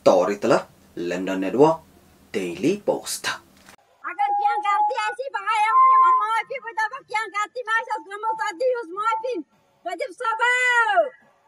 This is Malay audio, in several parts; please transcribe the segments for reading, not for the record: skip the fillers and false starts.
story telah London Network Daily Post. अगर क्या गलती ऐसी भाई हम माफी बता क्या गलती मैं सब गमो सादी उस माफी नजब सबा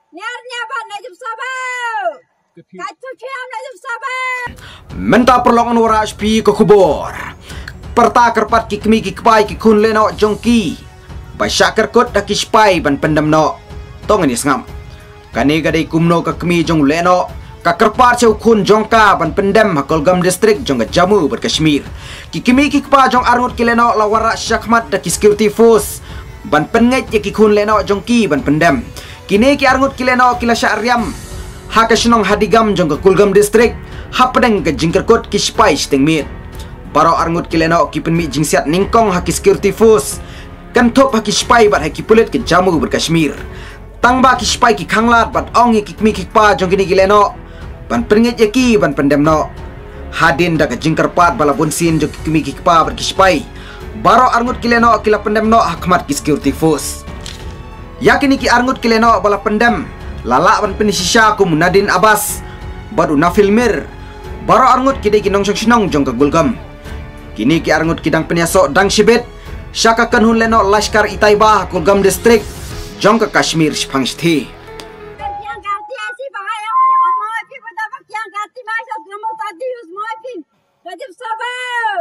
नजब सबा kacau ciam najib sabah Menta perlongan waras pi ke kubur. Perta kerpat kikmi kikpai kikun leno jongki. Bai syakar kot dak kispai ban pendam no. Tong ini sengam. Kani gadai kumno ke kemi jong leno. Ka kerpat seu kun jongka ban pendam Kolgam distrik jong Jammu ber Kashmir. Kikmi kikpa jong arngut kileno lawara syakmat dak security force. Ban penget ye kikun leno jongki ban pendam. Kini ki arngut kileno kila syariam. Hakashnong hadigam jong ke Kulgam distrik hapedeng ke jingkerkot kispai stingmit baro arngut kileno kipenmi jingsiat ningkong haki security force kan top haki spai bat haki pulit ke Jammu ber Kashmir tangba ki spai ki khanglat bat ong ki kikmi kikpa jong kini kileno ban pernget yaki ban pendemno hadin da ke jingkerpat bala bonsin jong kikmi kikpa ber kispai baro arngut kileno kila pendemno hakmat ki security force yakini ki arngut kileno bala pendem Lala ban penisisya ku Munadin Abbas baru na filmir baro arngut kidai kinong sinong jong ke Gulgam kini ki arngut kidang peniasok dang shibet syaka kan hun leno Lashkar Itaiba Kulgam distrik jong ke Kashmir shpang shthi क्या गलती ऐसी भाई हम माफी बता क्या गलती मैं सब गमो सादी उस माफी नजब सबा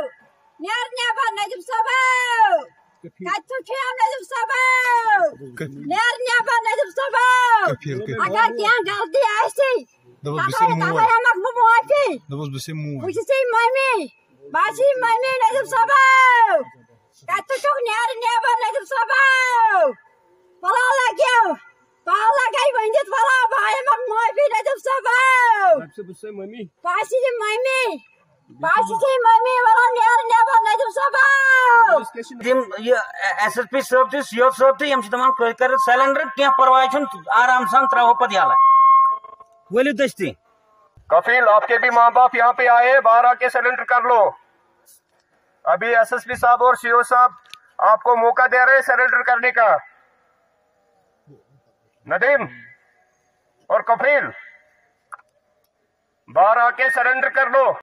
नजब सबा kacau ciam najib sabah najib sabah agar क्या गलती ऐसी ताकि हम माफी मुझसे मम्मी बासी मम्मी नजब sabah kacau najib sabah pala lagi banjir pala भाई हम माफी नजब sabah बासी मम्मी वाला नजब sabah ये SSP सर्व यो सर्व यम तमाम कर सिलेंडर क्या परवाह आराम सान त्रो पद वलियो दस्ती कफील आपके भी माँ बाप यहाँ पे आए बाहर आके सरेंडर कर लो अभी एसएसपी साहब और सीओ साहब आपको मौका दे रहे हैं सरेंडर करने का नदीम और कफील बाहर आके सरेंडर कर लो